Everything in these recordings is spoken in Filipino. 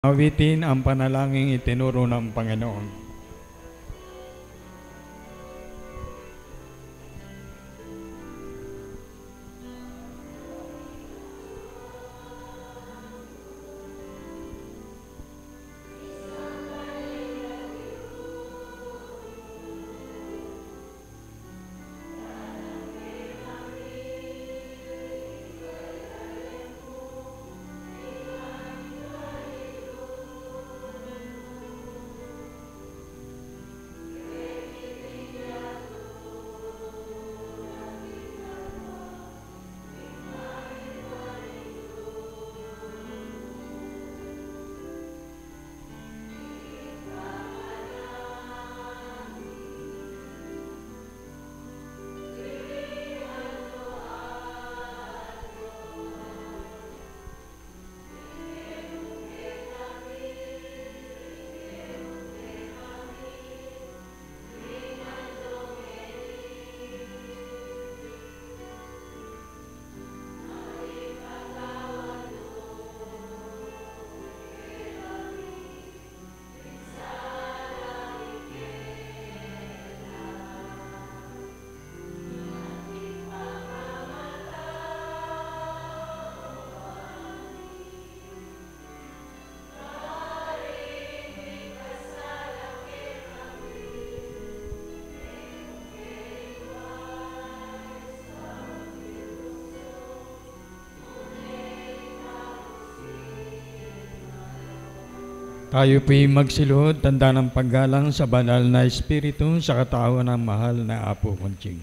Awitin ang panalangin itinuro ng Panginoon. Tayo po'y magsilod, tanda ng paggalang sa banal na Espiritu sa katawan ng mahal na Apo Conching.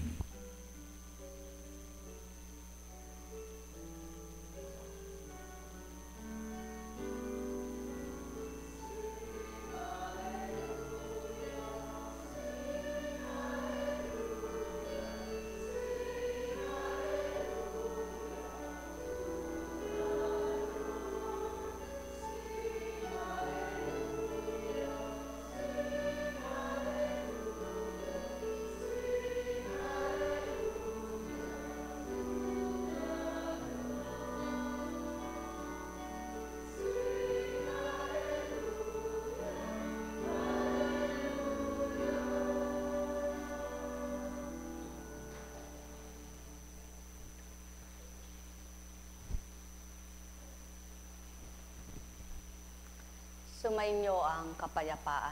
Sumainyo ang kapayapaan.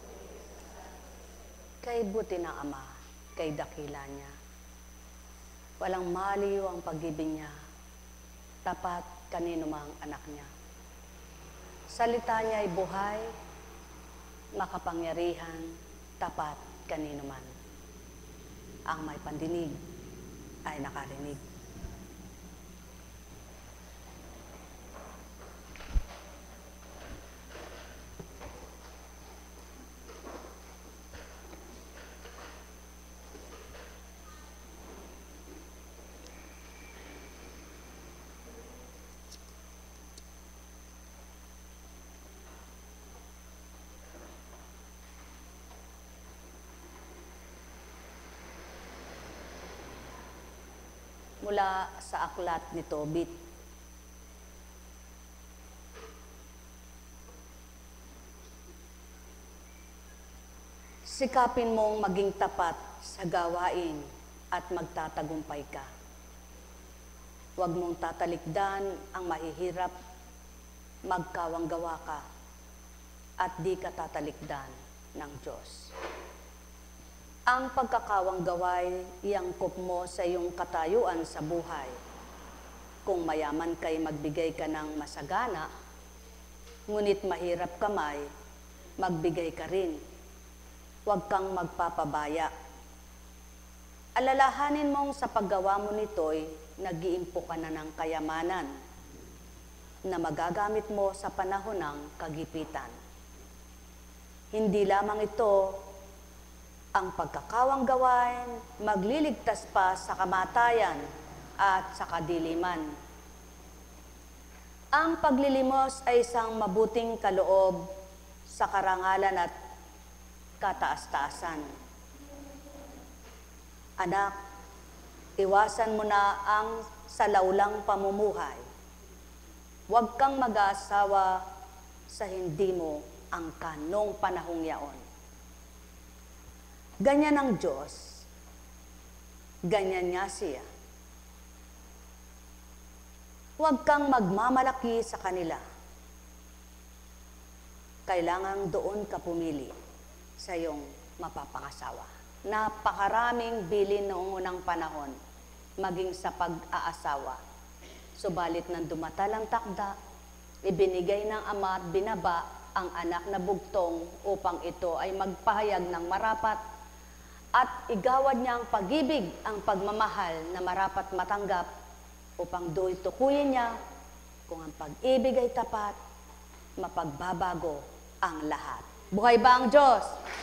Kay buti ng Ama, kay dakila niya. Walang maliw ang pag-ibig niya, tapat kanino mang anak niya. Salita niya ay buhay, makapangyarihan, tapat kanino man. Ang may pandinig ay nakarinig. Mula sa aklat ni Tobit. Sikapin mong maging tapat sa gawain at magtatagumpay ka. Huwag mong tatalikdan ang mahihirap, magkawanggawa ka, at di ka tatalikdan ng Diyos. Ang pagkakawanggaway, iangkop mo sa iyong katayuan sa buhay. Kung mayaman kay magbigay ka ng masagana, ngunit mahirap kamay, magbigay ka rin. Huwag kang magpapabaya. Alalahanin mong sa paggawa mo nito'y nag-iimpo ka na ng kayamanan na magagamit mo sa panahon ng kagipitan. Hindi lamang ito ang pagkakawanggawain, magliligtas pa sa kamatayan at sa kadiliman. Ang paglilimos ay isang mabuting kaloob sa karangalan at kataas-taasan. Anak, iwasan mo na ang salaulang pamumuhay. Huwag kang mag-aasawa sa hindi mo angkan noong panahong yaon. Ganyan ang Diyos, ganyan nga siya. Huwag kang magmamalaki sa kanila. Kailangan doon ka pumili sa iyong mapapangasawa. Napakaraming bilin noong unang panahon, maging sa pag-aasawa. Subalit nang dumatalang takda, ibinigay ng ama at binaba ang anak na bugtong upang ito ay magpahayag ng marapat at igawad niya ang pag-ibig, ang pagmamahal na marapat matanggap upang do'y tukuyin niya kung ang pag-ibig ay tapat, mapagbabago ang lahat. Buhay ba ang Diyos?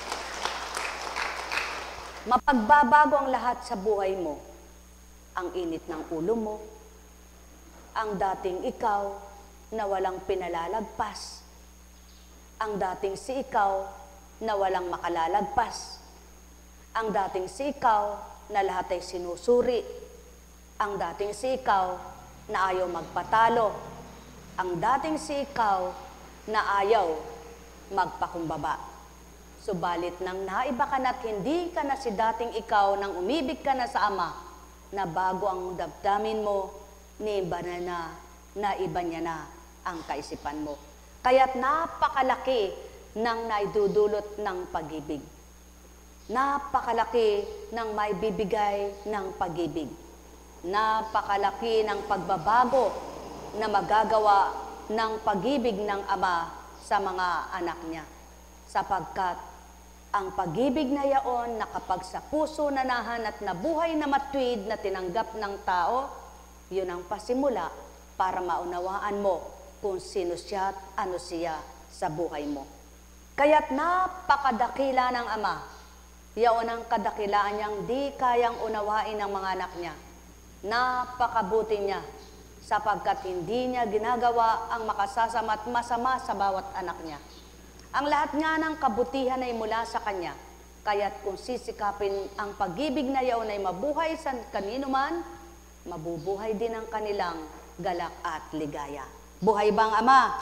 Mapagbabago ang lahat sa buhay mo. Ang init ng ulo mo, ang dating ikaw na walang pinalalagpas, ang dating si ikaw na walang makalalagpas, ang dating si ikaw na lahat ay sinusuri, ang dating si ikaw na ayaw magpatalo, ang dating si ikaw na ayaw magpakumbaba. Subalit nang naiba ka na't hindi ka na si dating ikaw, nang umibig ka na sa Ama, na bago ang damdamin mo, naiba niya na ang kaisipan mo. Kaya't napakalaki ng naidudulot ng pag-ibig. Napakalaki ng may bibigay ng pag-ibig. Napakalaki ng pagbabago na magagawa ng pag-ibig ng Ama sa mga anak niya. Sapagkat ang pag-ibig na yaon na kapag sa puso nanahan at nabuhay na matuwid na tinanggap ng tao, yun ang pasimula para maunawaan mo kung sino siya at ano siya sa buhay mo. Kaya't napakadakila ng Ama. Yaon ang kadakilaan niyang di kayang unawain ng mga anak niya. Napakabuti niya sapagkat hindi niya ginagawa ang makasasama at masama sa bawat anak niya. Ang lahat nga ng kabutihan ay mula sa Kanya. Kaya't kung sisikapin ang pag-ibig na yaon ay mabuhay sa kanino man, mabubuhay din ang kanilang galak at ligaya. Buhay bang Ama?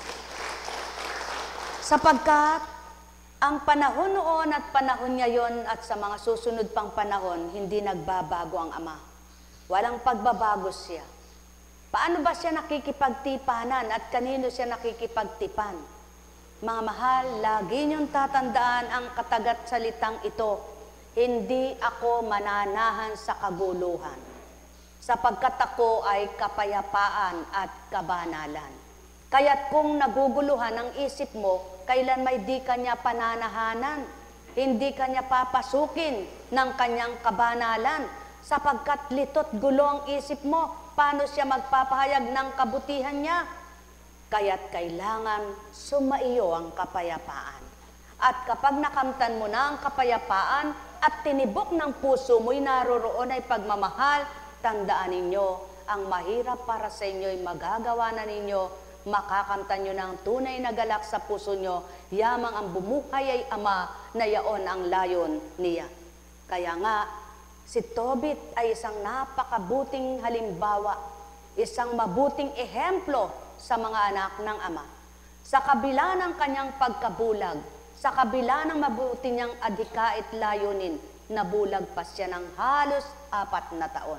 Sapagkat ang panahon noon at panahon ngayon at sa mga susunod pang panahon, hindi nagbabago ang Ama. Walang pagbabago siya. Paano ba siya nakikipagtipanan at kanino siya nakikipagtipan? Mga mahal, lagi niyong tatandaan ang katagat salitang ito, hindi ako mananahan sa kaguluhan, sapagkat ako ay kapayapaan at kabanalan. Kaya't kung naguguluhan ang isip mo, kailan may di kanya pananahanan, hindi kanya papasukin ng kanyang kabanalan, sapagkat litot gulo ang isip mo, paano siya magpapahayag ng kabutihan niya? Kaya't kailangan sumaiyo ang kapayapaan. At kapag nakamtan mo na ang kapayapaan at tinibok ng puso mo'y naroroon ay pagmamahal, tandaan ninyo, ang mahirap para sa inyo ay magagawa na ninyo, makakamtan nyo ng tunay na galak sa puso nyo, yamang ang bumuhay ay Ama na yaon ang layon niya. Kaya nga, si Tobit ay isang napakabuting halimbawa, isang mabuting ehemplo sa mga anak ng Ama. Sa kabila ng kanyang pagkabulag, sa kabila ng mabuti niyang adhikait layunin, nabulag pa siya ng halos 4 na taon.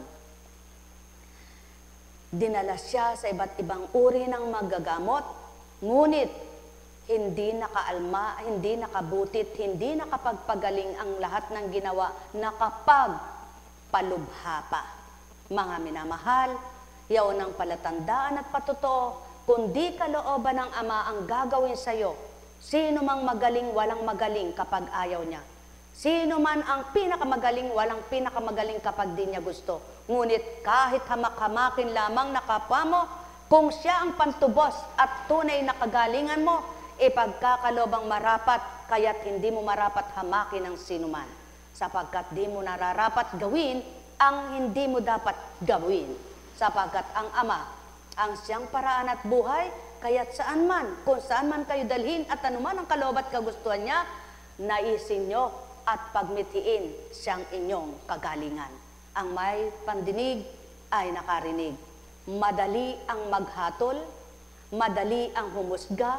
Dinala siya sa iba't ibang uri ng magagamot, ngunit hindi nakaalma, hindi nakabutit, hindi nakapagpagaling ang lahat ng ginawa, nakapagpalubha pa. Mga minamahal, yaon ang palatandaan at patotoo, kung di kalooban ng Ama ang gagawin sa iyo, sino mang magaling, walang magaling kapag ayaw niya. Sino man ang pinakamagaling, walang pinakamagaling kapag di niya gusto. Ngunit kahit hamak-hamakin lamang na kapwa mo, kung siya ang pantubos at tunay na kagalingan mo, ipagkakalobang marapat, kaya't hindi mo marapat hamakin ng sinuman. Sapagkat di mo nararapat gawin ang hindi mo dapat gawin. Sapagkat ang Ama, ang siyang paraan at buhay, kaya't saan man, kung saan man kayo dalhin at anuman ang kaloob at kagustuhan niya, naisin nyo at pagmithiin siyang inyong kagalingan. Ang may pandinig ay nakarinig. Madali ang maghatol, madali ang humusga,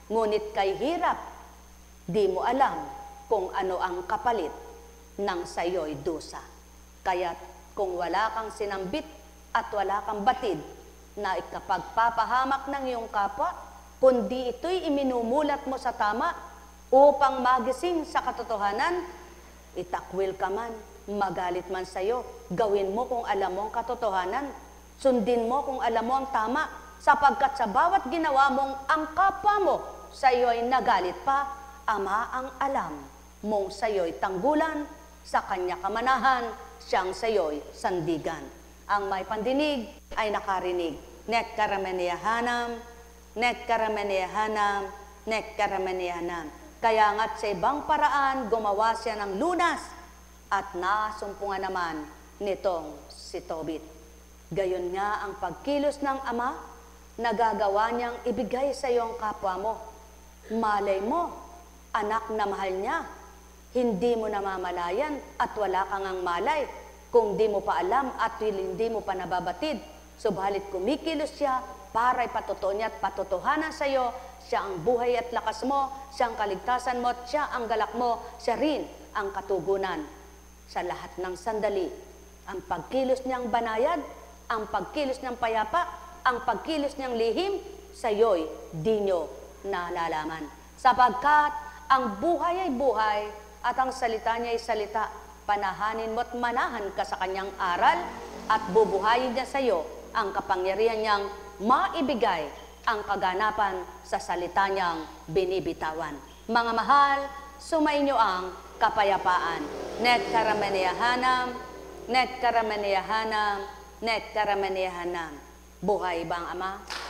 ngunit kay hirap, di mo alam kung ano ang kapalit ng sayo'y dusa. Kaya't kung wala kang sinambit at wala kang batid na ikapagpapahamak ng iyong kapwa, kundi ito'y iminumulat mo sa tama upang magising sa katotohanan, itakwil ka man, magalit man sa'yo, gawin mo kung alam mo ang katotohanan, sundin mo kung alam mo ang tama, sapagkat sa bawat ginawa mong ang kapwa mo sa iyo'y nagalit pa, Ama ang alam mong sa iyo'y tanggulan, sa kanya kamanahan, siyang sa iyo'y sandigan. Ang may pandinig ay nakarinig. Nek karamaniyahanam, nek karamaniyahanam, nek karamaniyahanam. Kaya nga't sa ibang paraan, gumawa siya ng lunas at nasumpungan naman nitong si Tobit. Gayon nga ang pagkilos ng Ama, nagagawa niyang ibigay sa iyong kapwa mo. Malay mo, anak na mahal niya, hindi mo namamalayan at wala kang ang malay kung di mo pa alam at hindi mo pa nababatid. Subalit kumikilos siya para ipatotoo niya at patotohanan sa iyo, siya ang buhay at lakas mo, siya ang kaligtasan mo at siya ang galak mo, siya rin ang katugunan sa lahat ng sandali. Ang pagkilos niyang banayad, ang pagkilos niyang payapa, ang pagkilos niyang lihim, sa iyo'y di niyo nalalaman. Sapagkat ang buhay ay buhay at ang salita niya ay salita. Panahanin mo at manahan ka sa kanyang aral at bubuhayin niya sa iyo ang kapangyarihan niyang maibigay ang kaganapan sa salita niyang binibitawan. Mga mahal, sumainyo ang kapayapaan. Nek karamaniyahanam, nek karamaniyahanam, nek karamaniyahanam. Buhay ba ang Ama?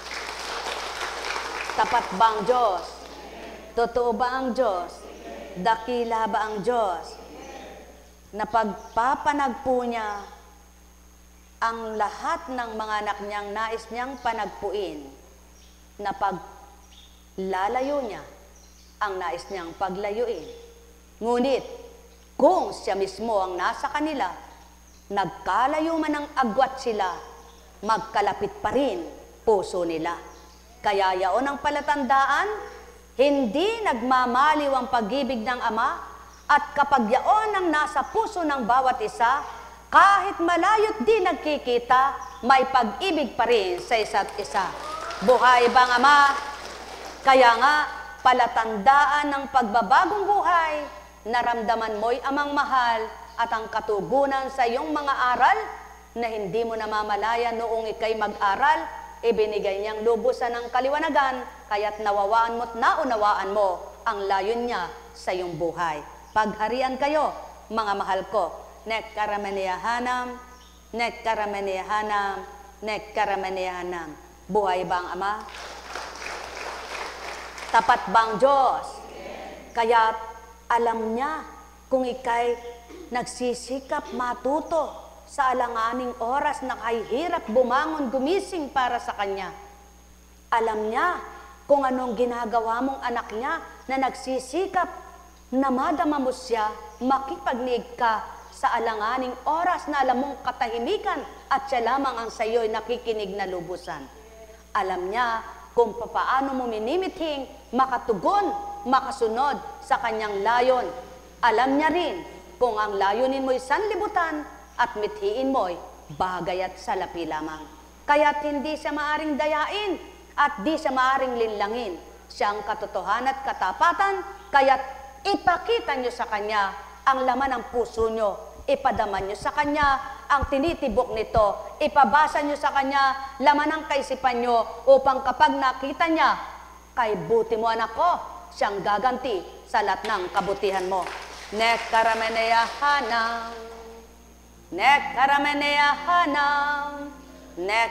Tapat ba ang Diyos? Totoo ba ang Diyos? Dakila ba ang Diyos? Na pagpapanagpo niya ang lahat ng mga anak niyang nais niyang panagpuin, na paglalayo niya ang nais niyang paglayuin. Ngunit, kung siya mismo ang nasa kanila, nagkalayo man ang agwat sila, magkalapit pa rin puso nila. Kaya yaon ang palatandaan, hindi nagmamaliw ang pag-ibig ng Ama, at kapag yaon ang nasa puso ng bawat isa, kahit malayo't di nagkikita, may pag-ibig pa rin sa isa't isa. Buhay bang Ama? Kaya nga, palatandaan ng pagbabagong buhay, naramdaman mo'y Amang mahal at ang katugunan sa iyong mga aral na hindi mo namamalayan noong ikay mag-aral, ibinigay niyang lubusan ng kaliwanagan, kaya't nawawaan mo't naunawaan mo ang layon niya sa iyong buhay. Pagharian kayo, mga mahal ko. Nek karamaniyahanam, nek karamaniyahanam, nek karamaniyahanam. Buhay ba ang Ama? Tapat ba ang Diyos? Kaya't alam niya kung ikay nagsisikap matuto sa alanganing oras na kahihirap bumangon gumising para sa Kanya. Alam niya kung anong ginagawa mong anak niya na nagsisikap na madama mo siya, makipagnig ka sa alanganing oras na alam mong katahimikan at siya lamang ang sa iyo'y nakikinig na lubusan. Alam niya kung papaano mo minimithing makatugon, makasunod sa Kanyang layon. Alam niya rin kung ang layunin mo'y sanlibutan at mithiin mo'y bagay at salapi lamang. Kaya't hindi siya maaring dayain at di siya maaring linlangin. Siya ang katotohanan at katapatan, kaya't ipakita nyo sa Kanya ang laman ng puso nyo. Ipadaman nyo sa Kanya ang tinitibok nito. Ipabasa nyo sa Kanya laman ng kaisipan nyo upang kapag nakita niya, kay buti mo anak ko, siyang gaganti sa lahat ng kabutihan mo. Nek karamaniyahanam, nek karamaniyahanam, nek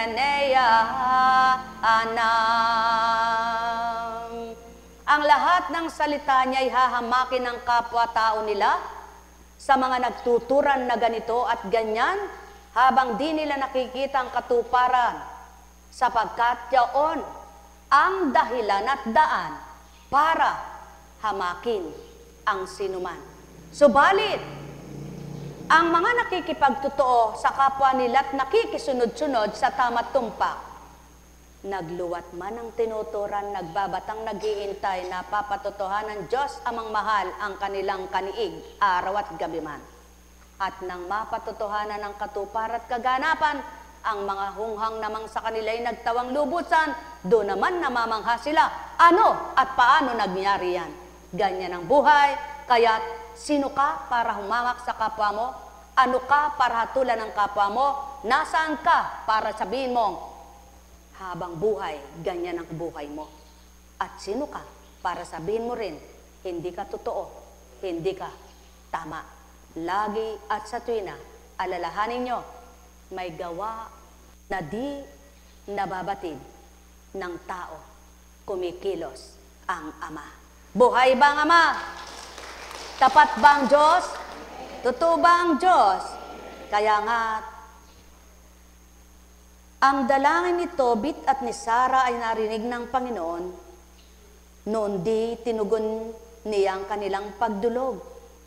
karamaniyahanam. Ang lahat ng salita niya ay hahamakin ng kapwa-tao nila sa mga nagtuturan na ganito at ganyan habang di nila nakikita ang katuparan, sapagkat yaon ang dahilan at daan para hamakin ang sinuman. Subalit, ang mga nakikipagtotoo sa kapwa nila at nakikisunod-sunod sa tama't tumpak, Nagluwat man ang tinuturan, nagbabatang nag-iintay, napapatotohanan Diyos amang mahal ang kanilang kaniig, araw at gabi man. At nang mapatotohanan ang katupar at kaganapan, ang mga hunghang namang sa kanila'y nagtawang lubusan, doon naman namamangha sila. Ano at paano nangyari yan? Ganyan ang buhay, kaya't sino ka para humamak sa kapwa mo? Ano ka para hatulan ng kapwa mo? Nasaan ka para sabihin mong, habang buhay, ganyan ang buhay mo? At sino ka para sabihin mo rin, hindi ka totoo, hindi ka tama? Lagi at sa tuwina, alalahanin nyo, may gawa na di nababatid ng tao, kumikilos ang Ama. Buhay ba ang Ama? Tapat ba ang Diyos? Totoo ba ang Diyos? Kaya nga, ang dalangin ni Tobit at ni Sara ay narinig ng Panginoon, noon di tinugon niya ang kanilang pagdulog,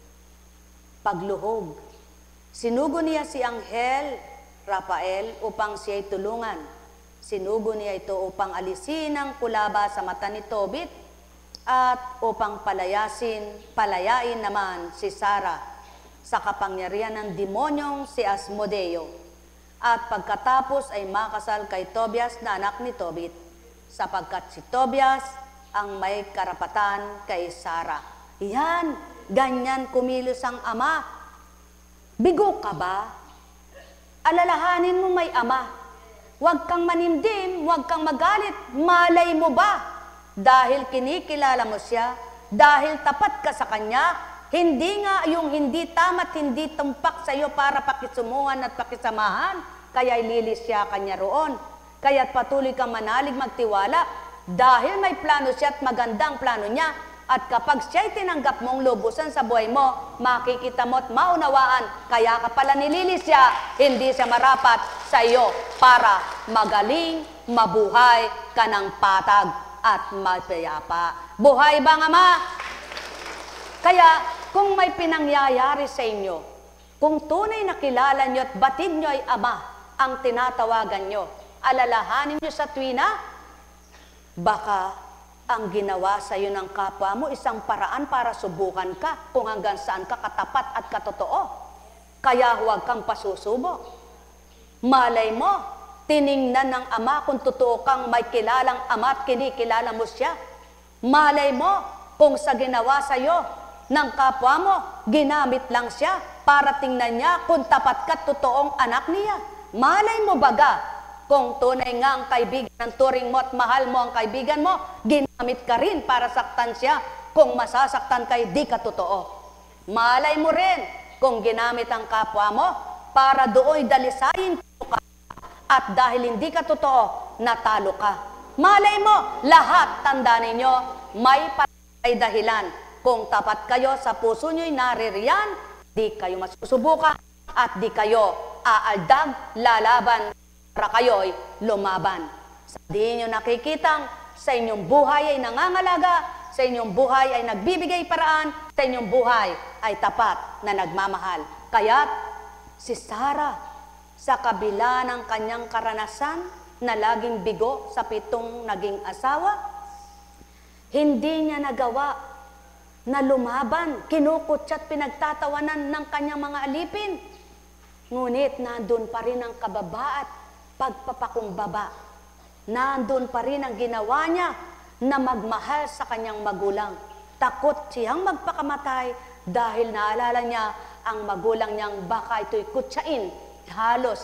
pagluhog. Sinugo niya si Anghel Rafael upang siya'y tulungan. Sinugo niya ito upang alisin ang kulaba sa mata ni Tobit at upang palayain naman si Sara sa kapangyarihan ng demonyong si Asmodeo. At pagkatapos ay makasal kay Tobias na anak ni Tobit, sapagkat si Tobias ang may karapatan kay Sara. Yan, ganyan kumilos ang Ama. Bigo ka ba? Alalahanin mo may Ama. Huwag kang manimdim, huwag kang magalit. Malay mo ba? Dahil kinikilala mo siya, dahil tapat ka sa Kanya, hindi nga yung hindi tama't hindi tumpak sa iyo para pakisumuhan at pakisamahan, kaya ililis siya Kanya roon. Kaya't patuloy kang manalig magtiwala, dahil may plano siya at magandang plano niya. At kapag siya'y tinanggap mong lubusan sa buhay mo, makikita mo at maunawaan, kaya ka pala nililis siya, hindi siya marapat sa iyo para magaling, mabuhay ka ng patag at mapayapa. Buhay ba ang Ama? Kaya kung may pinangyayari sa inyo, kung tunay na kilala nyo at batid nyo ay Ama ang tinatawagan nyo, alalahanin nyo sa tuwina, baka ang ginawa sa iyo ng kapwa mo isang paraan para subukan ka kung hanggang saan ka katapat at katotoo. Kaya huwag kang pasusubok. Malay mo, tiningnan ng Ama kung totoo kang may kilalang Ama at kinikilala mo siya. Malay mo kung sa ginawa sa iyo ng kapwa mo, ginamit lang siya para tingnan niya kung tapat ka totoong anak niya. Malay mo baga, kung tunay nga ang kaibigan ng turing mo at mahal mo ang kaibigan mo, ginamit ka rin para saktan siya kung masasaktan kay di ka totoo. Malay mo rin kung ginamit ang kapwa mo para dooy dalisayin ka at dahil hindi ka totoo, natalo ka. Malay mo, lahat tanda ninyo, may dahilan. Kung tapat kayo sa puso nyo'y naririyan, di kayo masusubukan at di kayo aaldag, lalaban, para kayo'y lumaban. Sa di nyo nakikitang sa inyong buhay ay nangangalaga, sa inyong buhay ay nagbibigay paraan, sa inyong buhay ay tapat na nagmamahal. Kaya't si Sara, sa kabila ng kanyang karanasan na laging bigo sa 7 naging asawa, hindi niya nagawa na lumaban, kinukutsa at pinagtatawanan ng kanyang mga alipin. Ngunit nandun pa rin ang kababaat, pagpapakumbaba. Nandun pa rin ang ginawa niya na magmahal sa kanyang magulang. Takot siyang magpakamatay dahil naalala niya ang magulang niyang baka ito'y kutsain, halos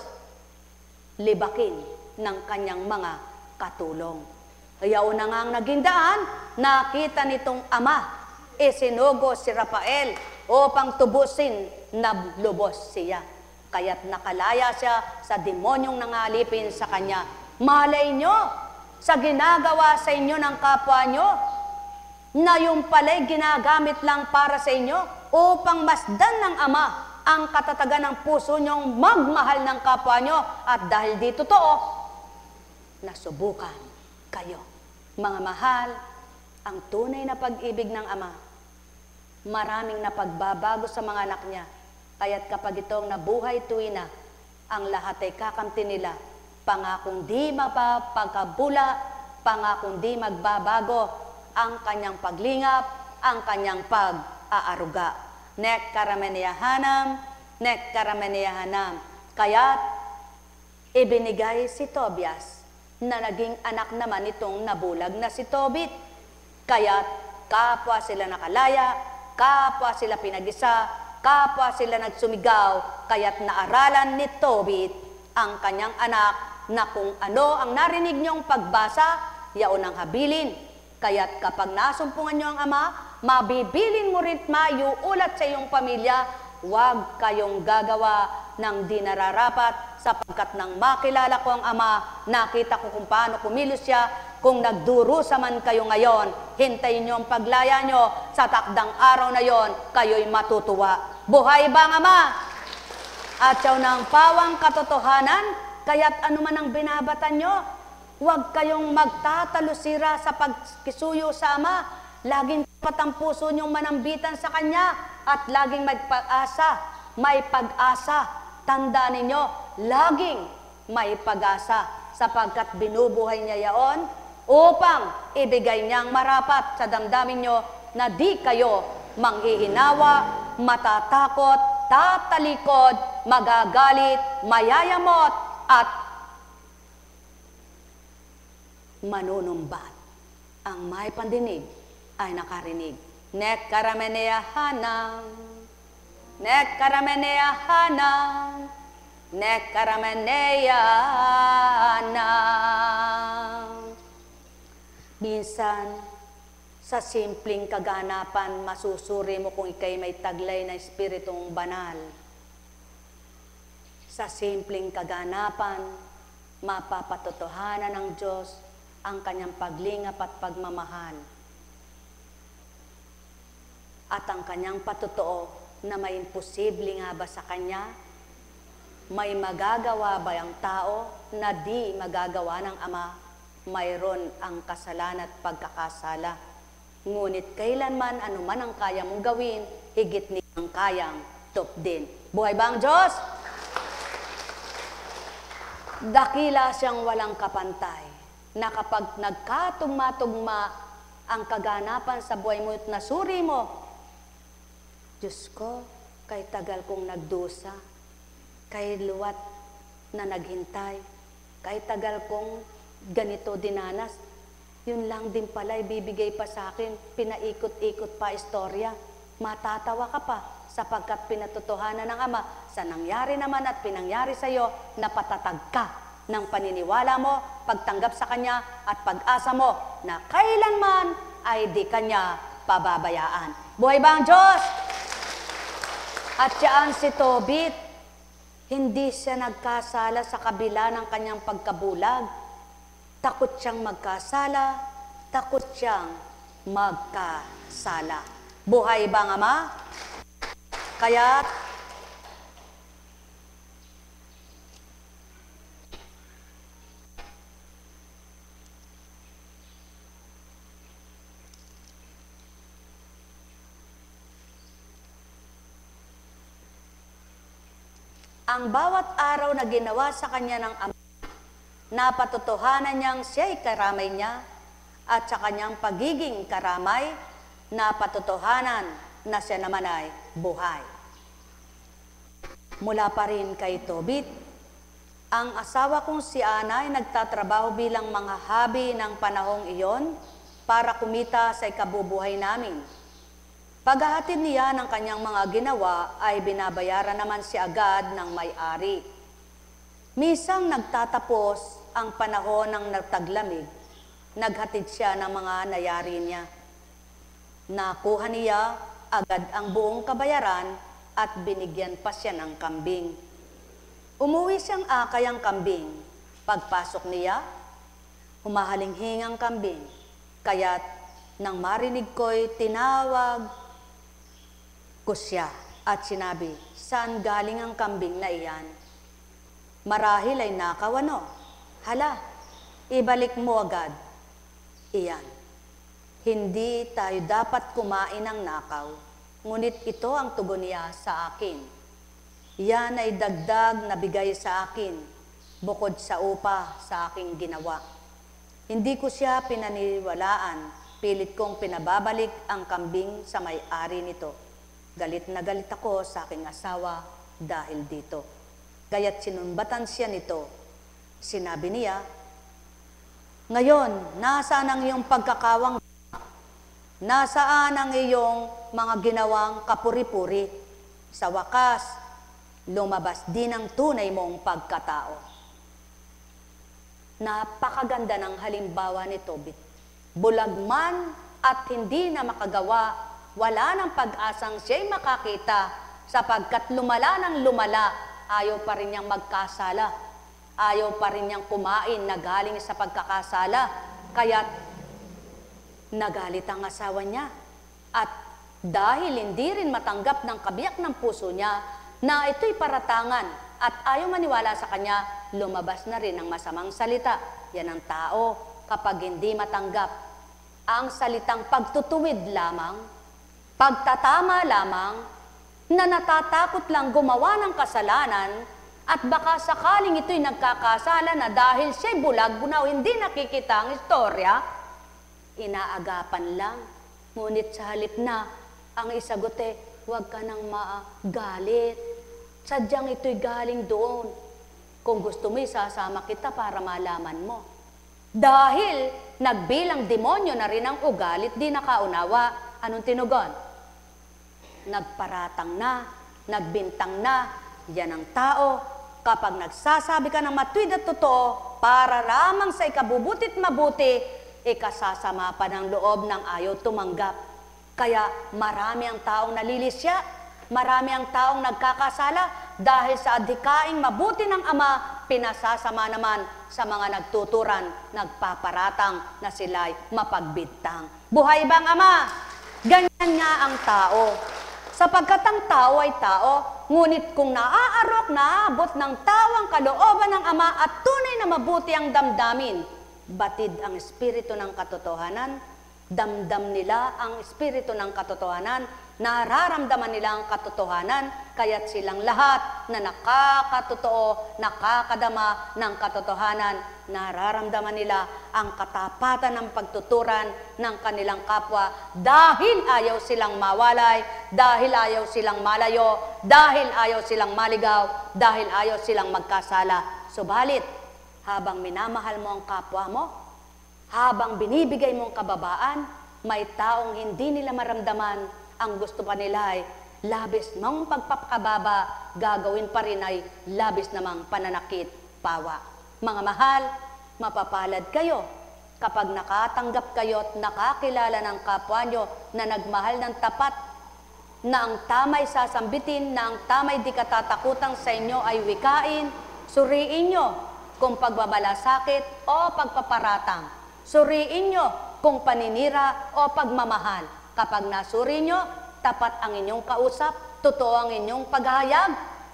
libakin ng kanyang mga katulong. Kaya una nga ang naging daan, nakita nitong Ama, isinugo si Rafael upang tubusin na lubos siya. Kaya't nakalaya siya sa demonyong nangalipin sa kanya. Malay nyo, sa ginagawa sa inyo ng kapwa nyo, na yung pala'y ginagamit lang para sa inyo upang masdan ng Ama ang katatagan ng puso nyong magmahal ng kapwa nyo. At dahil di totoo, nasubukan kayo. Mga mahal, ang tunay na pag-ibig ng Ama, maraming napagbabago sa mga anak niya. Kaya't kapag itong nabuhay tuwina, ang lahat ay kakamti nila pangakong di mapapagkabula, pangakong di magbabago ang kanyang paglingap, ang kanyang pag-aaruga. Nek karameniyahanam, nek karameniyahanam. Kaya't ibinigay si Tobias na naging anak naman itong nabulag na si Tobit. Kaya't kapwa sila nakalaya, kapwa sila pinag-isa, kapwa sila nagsumigaw, kaya't naaralan ni Tobit ang kanyang anak na kung ano ang narinig niyong pagbasa, yaon ang habilin. Kaya't kapag nasumpungan niyo ang ama, mabibilin mo rin maiuulat sa iyong pamilya, huwag kayong gagawa ng di nararapat sapagkat nang makilala ko ang ama, nakita ko kung paano kumilos siya. Kung nagdurusa man kayo ngayon, hintayin niyo ang paglaya niyo sa takdang araw na yon, kayo'y matutuwa. Buhay ba ang ama? At siya ng pawang katotohanan, kaya't anuman ang binabatan niyo, huwag kayong magtatalusira sa pagkisuyo sa ama. Laging tapat ang puso niyong manambitan sa kanya at laging may pag-asa. May pag-asa. Tandaan ninyo, laging may pag-asa sapagkat binubuhay niya yaon upang ibigay niyang marapat sa damdamin niyo na di kayo manghihinawa, matatakot, tatalikod, magagalit, mayayamot at manunumbat. Ang may pandinig ay nakarinig. Nek karameniyahanam, nek karameniyahanam, nek karameniyahanam. Minsan, sa simpleng kaganapan, masusuri mo kung ikay may taglay na espiritong banal. Sa simpleng kaganapan, mapapatotohanan ng Diyos ang kanyang paglingap at pagmamahal. At ang kanyang patotoo na may imposible nga ba sa kanya? May magagawa ba ang tao na di magagawa ng Ama? Mayroon ang kasalanan at pagkakasala. Ngunit kailanman anuman ang kaya mong gawin, higit niyang kayang tupdin. Buhay ba ang Diyos? Dakila siyang walang kapantay, na kapag nagkatugma-tugma ang kaganapan sa buhay mo at nasuri mo, Diyos ko, kay tagal kong nagdusa, kay luwat na naghintay, kay tagal kong ganito dinanas, yun lang din pala ibibigay pa sa akin, pinaikot-ikot pa istorya, matatawa ka pa sapagkat pinatotohanan ng Ama sa nangyari naman at pinangyari sa iyo, napatatag ka ng paniniwala mo, pagtanggap sa Kanya at pag-asa mo na kailanman ay di Kanya pababayaan. Buhay ba ang Diyos? At siyaan si Tobit, hindi siya nagkasala sa kabila ng kanyang pagkabulag. Takot siyang magkasala, takot siyang magkasala. Buhay ba ang Ama? Kaya't ang bawat araw na ginawa sa kanya ng Ama, napatotohanan niyang siya'y karamay niya at sa kanyang pagiging karamay, napatotohanan na siya naman ay buhay. Mula pa rin kay Tobit, ang asawa kong si Ana ay nagtatrabaho bilang mga habi ng panahong iyon para kumita sa ikabubuhay namin. Paghahatid niya ng kanyang mga ginawa ay binabayaran naman siya agad ng may-ari. Misang nagtatapos ang panahon ng nagtaglamig, naghatid siya ng mga nayari niya. Nakuha niya agad ang buong kabayaran at binigyan pa siya ng kambing. Umuwi siyang akay ang kambing. Pagpasok niya, humahalinghing ang kambing. Kaya't nang marinig ko'y tinawag ko siya at sinabi, saan galing ang kambing na iyan? Marahil ay nakaw ano? Hala, ibalik mo agad. Iyan. Hindi tayo dapat kumain ng nakaw, ngunit ito ang tugon niya sa akin. Yan ay dagdag na bigay sa akin bukod sa upa sa aking ginawa. Hindi ko siya pinaniwalaan, pilit kong pinababalik ang kambing sa may-ari nito. Galit na galit ako sa aking asawa dahil dito. Kaya't sinumbatan siya nito. Sinabi niya, ngayon, nasaan ang iyong pagkakawang? Nasaan ang iyong mga ginawang kapuri-puri? Sa wakas, lumabas din ang tunay mong pagkatao. Napakaganda ng halimbawa nito. Bulag man at hindi na makagawa, wala ng pag-asang siya'y makakita, sapagkat lumala ng lumala, ayaw pa rin niyang magkasala. Ayaw pa rin niyang kumain na galing sa pagkakasala, kaya't nagalit ang asawa niya. At dahil hindi rin matanggap ng kabiyak ng puso niya na ito'y paratangan at ayaw maniwala sa kanya, lumabas na rin ang masamang salita. Yan ang tao kapag hindi matanggap ang salitang pagtutuwid lamang, pagtatama lamang, na natatakot lang gumawa ng kasalanan at baka sakaling ito'y nagkakasala na dahil siya'y bulag, bunaw, hindi nakikita ang istorya, inaagapan lang. Ngunit sa halip na, ang isagot huwag ka nang magalit. Sadyang ito'y galing doon. Kung gusto mo, isasama kita para malaman mo. Dahil nagbilang demonyo na rin ang ugalit, di nakaunawa. Anong tinugon? Nagparatang na, nagbintang na, yan ang tao. Kapag nagsasabi ka ng matuwid at totoo, para lamang sa ikabubutit mabuti, ikasasama pa ng loob ng ayaw tumanggap. Kaya marami ang taong nalilisya, marami ang taong nagkakasala dahil sa adhikaing mabuti ng Ama, pinasasama naman sa mga nagtuturan, nagpaparatang na sila'y mapagbintang. Buhay bang Ama? Ganyan nga ang tao. Sapagkat ang tao ay tao, ngunit kung naaarok, naabot ng tao ang kalooban ng Ama at tunay na mabuti ang damdamin, batid ang espiritu ng katotohanan, damdam nila ang espiritu ng katotohanan, nararamdaman nila ang katotohanan, kaya't silang lahat na nakakatotoo, nakakadama ng katotohanan, nararamdaman nila ang katapatan ng pagtuturan ng kanilang kapwa dahil ayaw silang mawalay, dahil ayaw silang malayo, dahil ayaw silang maligaw, dahil ayaw silang magkasala. Subalit, habang minamahal mo ang kapwa mo, habang binibigay mo ang kababaan, may taong hindi nila maramdaman, ang gusto pa nila ay labis mong pagpapakababa, gagawin pa rin ay labis namang pananakit, pawa. Mga mahal, mapapalad kayo kapag nakatanggap kayo at nakakilala ng kapwa nyo na nagmahal ng tapat, na ang tamay sasambitin, na ang tamay di katatakutang sa inyo ay wikain. Suriin nyo kung pagbabalasakit o pagpaparatang. Suriin nyo kung paninira o pagmamahal. Kapag nasuri nyo, tapat ang inyong kausap, totoo ang inyong paghahayag.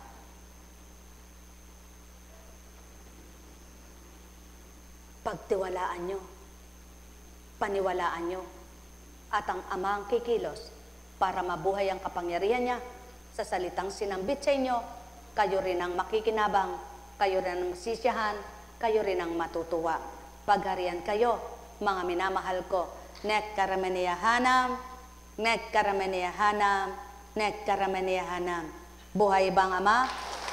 Pagtiwalaan nyo, paniwalaan nyo, at ang Ama ang kikilos para mabuhay ang kapangyarihan niya sa salitang sinambit sa inyo, kayo rin ang makikinabang, kayo rin ang masisiyahan, kayo rin ang matutuwa. Pagharian kayo, mga minamahal ko. Nek karamaniyahanam, nek karamaniyahanam, nek karamaniyahanam. Buhay bang Ama?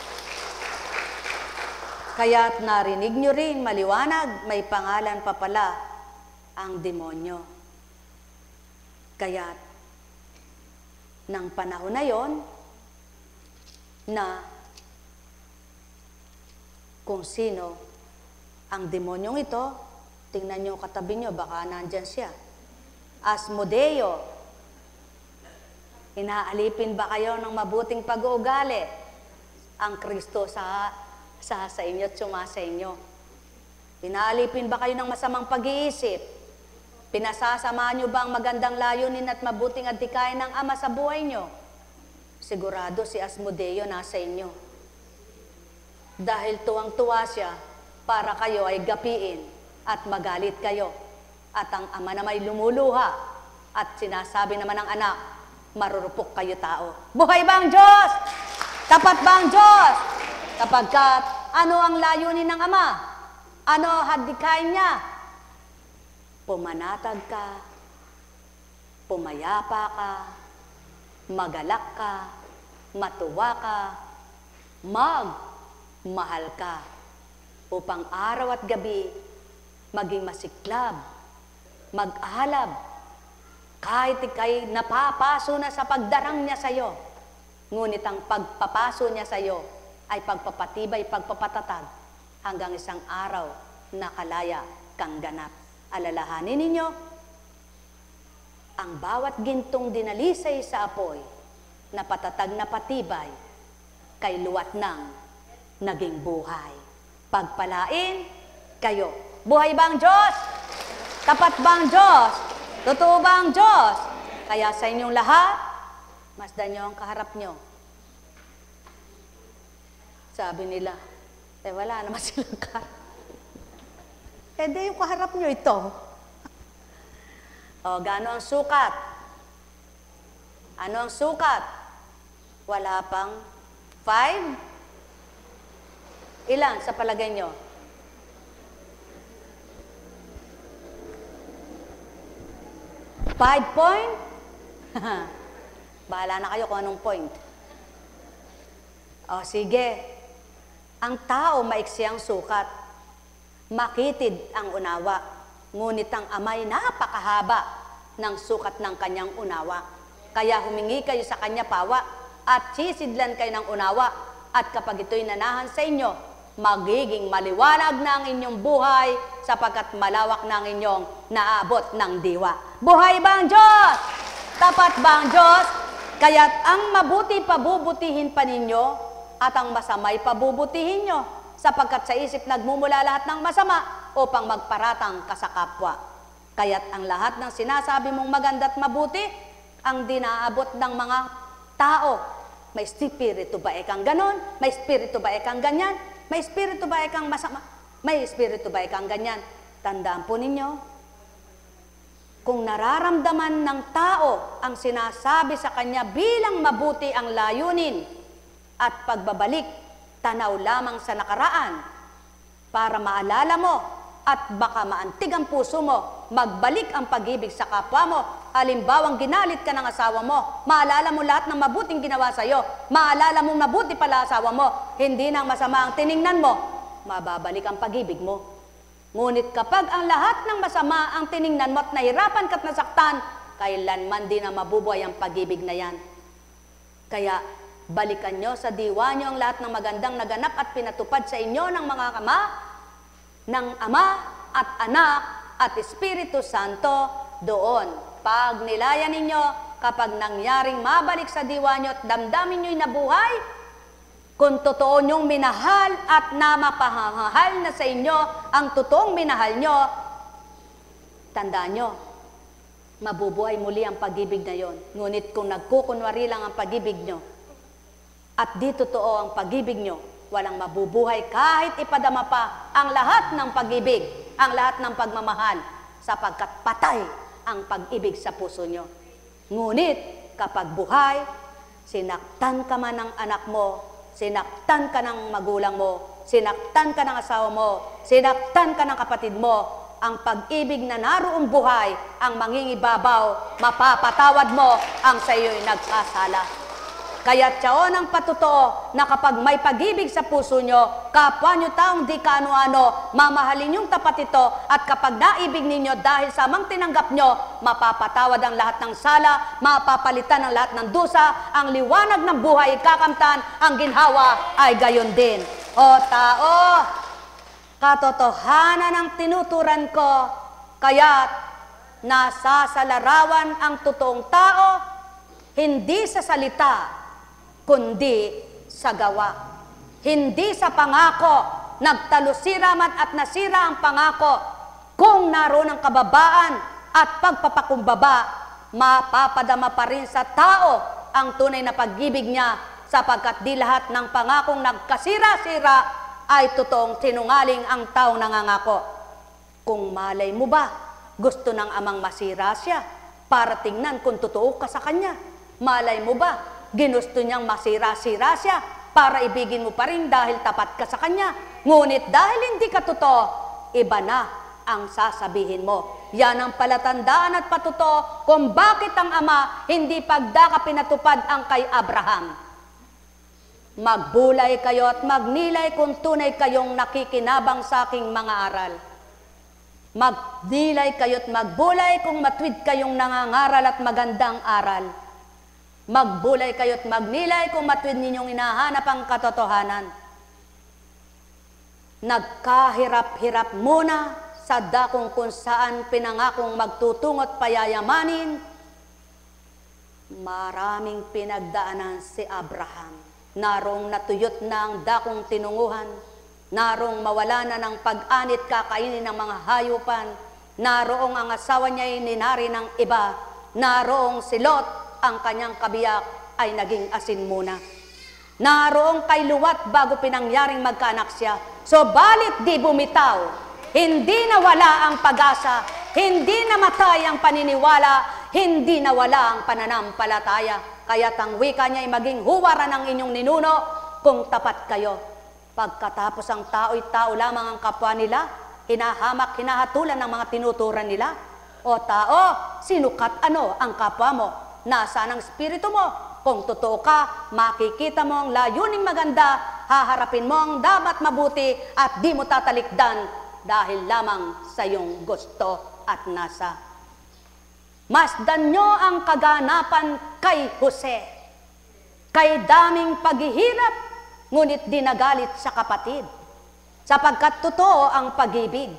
Kaya't narinig nyo rin maliwanag, may pangalan pa pala ang demonyo. Kaya't nang panahon na yon, na kung sino ang demonyong ito, tingnan nyo katabi nyo, baka nandyan siya. Asmodeo, inaalipin ba kayo ng mabuting pag-uugali? Ang Kristo sa inyo at sumasa inyo. Inaalipin ba kayo ng masamang pag-iisip? Pinasasama nyo ba ang magandang layunin at mabuting adhikain ng Ama sa buhay nyo? Sigurado si Asmodeo nasa inyo. Dahil tuwang-tuwa siya para kayo ay gapiin at magalit kayo. At ang Ama na may lumuluha at sinasabi naman ng anak, marurupok kayo tao. Buhay ba ang Diyos? Tapat ba ang Diyos? Kapagkat Ano ang layunin ng Ama? Ano hadikain niya? Pumanatag ka, pumayapa ka, magalak ka, matuwa ka, magmahal ka, upang araw at gabi maging masiklab, mag-alab, kahit ikay napapaso na sa pagdarang niya sa iyo. Ngunit ang pagpapaso niya sa iyo ay pagpapatibay, pagpapatatag, hanggang isang araw na kalaya kang ganap. Alalahanin ninyo, ang bawat gintong dinalisay sa apoy, na patatag na patibay, kay luwat ng naging buhay. Pagpalain kayo. Buhay ba ang Diyos? Tapat ba ang Diyos? Totoo ba ang Diyos? Kaya sa inyong lahat, masdan nyo ang kaharap nyo. Sabi nila, wala naman silang kaharap. Di yung kaharap nyo ito. O, gaano ang sukat? Ano ang sukat? Wala pang 5? Ilan sa palagay nyo? 5 point? Bahala na kayo kung anong point. O, sige. Ang tao maiksi ang sukat. Makitid ang unawa. Ngunit ang Ama'y napakahaba ng sukat ng kanyang unawa. Kaya humingi kayo sa kanya pawa at sisidlan kayo ng unawa. At kapag ito'y nanahan sa inyo, magiging maliwanag na ang inyong buhay sapagkat malawak na ang inyong naabot ng diwa. Buhay ba ang Diyos? Tapat ba ang Diyos? Kaya't ang mabuti pabubutihin pa ninyo at ang masama'y pabubutihin nyo, sapagkat sa isip nagmumula lahat ng masama upang magparatang ka sa kapwa. Kaya't ang lahat ng sinasabi mong maganda at mabuti, ang dinaabot ng mga tao. May espiritu ba ekang ganon? May espiritu ba ekang ganyan? May espiritu ba ekang masama? May espiritu ba ekang ganyan? Tandaan po ninyo, kung nararamdaman ng tao ang sinasabi sa kanya bilang mabuti ang layunin at pagbabalik, tanaw lamang sa nakaraan para maalala mo at baka maantig ang puso mo, magbalik ang pag-ibig sa kapwa mo. Halimbawang ginalit ka ng asawa mo, maalala mo lahat ng mabuting ginawa sa iyo, maalala mo mabuti pala asawa mo, hindi nang masama ang tiningnan mo, mababalik ang pag-ibig mo. Ngunit kapag ang lahat ng masama ang tiningnan mo at nahirapan ka't nasaktan, kailanman din na mabubuhay ang pag-ibig na yan. Kaya balikan nyo sa diwa nyo ang lahat ng magandang naganap at pinatupad sa inyo ng mga ng Ama at Anak at Espiritu Santo doon. Pag nilayan ninyo, kapag nangyaring mabalik sa diwa nyo at damdamin nyo'y nabuhay, kung totoo nyong minahal at namapahahal na sa inyo ang totoong minahal nyo, tandaan nyo, mabubuhay muli ang pag-ibig na yon. Ngunit kung nagkukunwari lang ang pag-ibig nyo, at di totoo ang pag-ibig nyo, walang mabubuhay kahit ipadama pa ang lahat ng pag-ibig, ang lahat ng pagmamahal, sapagkat patay ang pag-ibig sa puso nyo. Ngunit kapag buhay, sinaktan ka man ng anak mo, sinaktan ka ng magulang mo, sinaktan ka ng asawa mo, sinaktan ka ng kapatid mo, ang pag-ibig na naroong buhay, ang mangingibabaw, mapapatawad mo ang sa iyo'y nagkasala. Kaya tiyaon ang patotoo na kapag may pag-ibig sa puso nyo, kapwa nyo taong di kaano-ano, mamahalin yung tapat ito, at kapag naibig ninyo dahil sa amang tinanggap nyo, mapapatawad ang lahat ng sala, mapapalitan ang lahat ng dusa, ang liwanag ng buhay kakamtan, ang ginhawa ay gayon din. O tao, katotohanan ang tinuturan ko, kaya't nasasalarawan ang totoong tao, hindi sa salita, kundi sa gawa. Hindi sa pangako, nagtalusira man at nasira ang pangako. Kung naroon ang kababaan at pagpapakumbaba, mapapadama pa rin sa tao ang tunay na pag-ibig niya, sapagkat di lahat ng pangakong nagkasira-sira ay totoong sinungaling ang taong nangangako. Kung malay mo ba, gusto ng amang masira siya para tingnan kung totoo ka sa kanya. Malay mo ba, ginusto niyang masira-sira siya para ibigin mo pa rin dahil tapat ka sa Kanya. Ngunit dahil hindi ka totoo, iba na ang sasabihin mo. Yan ang palatandaan at patuto kung bakit ang Ama hindi pagdaka pinatupad ang kay Abraham. Magbulay kayo at magnilay kung tunay kayong nakikinabang sa aking mga aral. Magnilay kayo at magbulay kung matwid kayong nangangaral at magandang aral. Magbulay kayo at magnilay kung matwid ninyong hinahanap ang katotohanan. Nagkahirap-hirap muna sa dakong kung saan pinangakong magtutungot payayamanin. Maraming pinagdaanan si Abraham. Narong natuyot na ang dakong tinunguhan. Narong mawala na ng pag-anit kakainin ng mga hayupan. Naroong ang asawa niya ay ninari ng iba. Naroong si Lot, ang kanyang kabiyak, ay naging asin muna. Naroong kay Luwat bago pinangyaring magkaanak siya. So balit di bumitaw, hindi nawala ang pag-asa, hindi namatay ang paniniwala, hindi nawala ang pananampalataya. Kaya't ang wika niya ay maging huwaran ng inyong ninuno kung tapat kayo. Pagkatapos ang tao'y tao lamang ang kapwa nila, hinahamak, hinahatulan ng mga tinuturan nila. O tao, sinukat ano ang kapwa mo? Nasaan ang espiritu mo? Kung totoo ka, makikita mo ang layuning maganda, haharapin mo ang dapat mabuti at di mo tatalikdan dahil lamang sa iyong gusto at nasa. Masdan nyo ang kaganapan kay Jose. Kay daming paghihirap, ngunit di nagalit sa kapatid, sapagkat totoo ang pag-ibig.